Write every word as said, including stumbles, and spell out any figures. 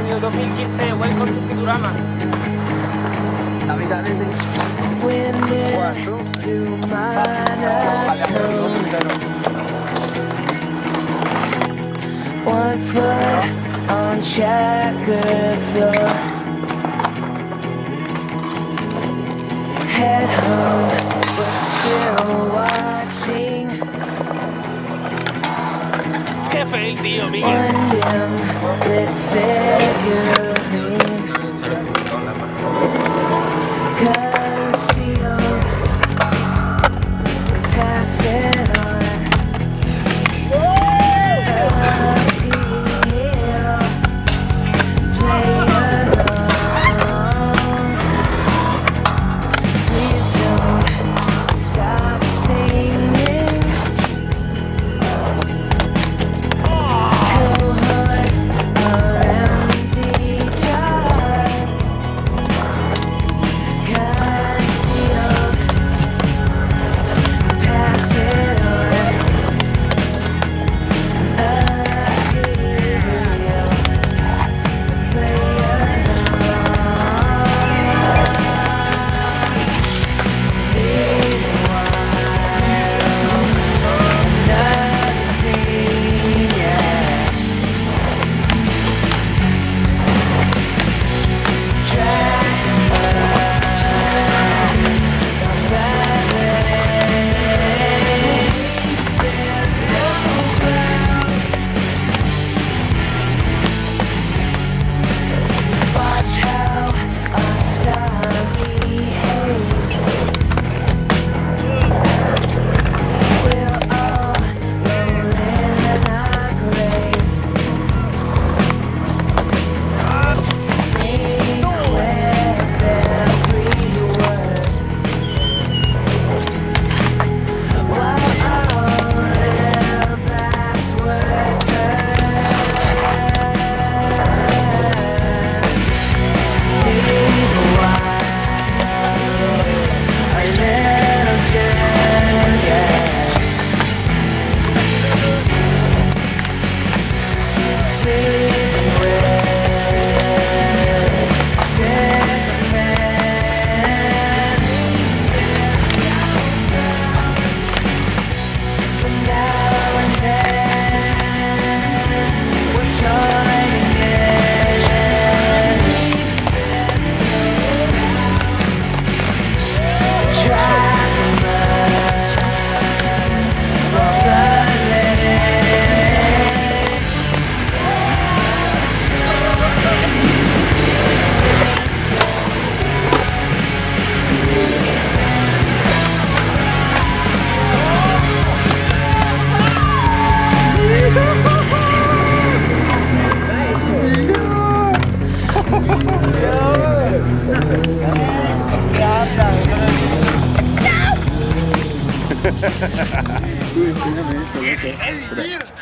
año dos mil quince. Welcome to Futurama. Navidades en cuatro. One foot on checkered floor. Head home, but still watching. Qué feo, tío, Miguel. One dim lit figurine. Concealed, pass it on. Appeal, play along. Please don't stop singing. Cohorts are empty jars. Concealed, pass it on. Appeal, play watch how our star behaves. We'll all roll in our graves. Sing with every word. While all their backs were turned. Meanwhile, a little journey, sleeping with sycophants. But now and then, we're joining in. Track 'em up, walk the lane. Uy, enséñame eso, loco. Espera.